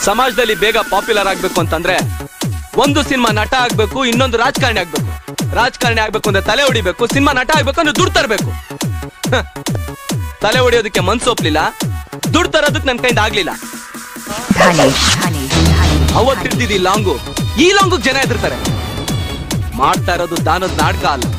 ಸಮಾಜದಲ್ಲಿ ಬೇಗ ಪಾಪ್ಯುಲರ್ ಆಗ್ಬೇಕು ಅಂತಂದ್ರೆ ಒಂದು ಸಿನಿಮಾ ನಟ ಆಗ್ಬೇಕು, ಇನ್ನೊಂದು ರಾಜಕಾರಣಿ ಆಗ್ಬೇಕು. ರಾಜಕಾರಣಿ ಆಗ್ಬೇಕು ಅಂದ್ರೆ ತಲೆ ಹೊಡಿಬೇಕು, ಸಿನಿಮಾ ನಟ ಆಗ್ಬೇಕು ಅಂದ್ರೆ ದುಡ್ಡು ತರಬೇಕು. ತಲೆ ಹೊಡಿಯೋದಕ್ಕೆ ಮನ್ಸು ಒಪ್ಲಿಲ್ಲ, ದುಡ್ಡು ತರೋದಕ್ಕೆ ನನ್ ಕೈಯಿಂದ ಆಗ್ಲಿಲ್ಲ. ಅವತ್ತಿರ್ದಿದ್ದು ಲಾಂಗು, ಈ ಲಾಂಗು ಜನ ಎದುರ್ತಾರೆ. ಮಾಡ್ತಾ ಇರೋದು ದಾನದ ನಾಟಕ ಅಲ್ಲ.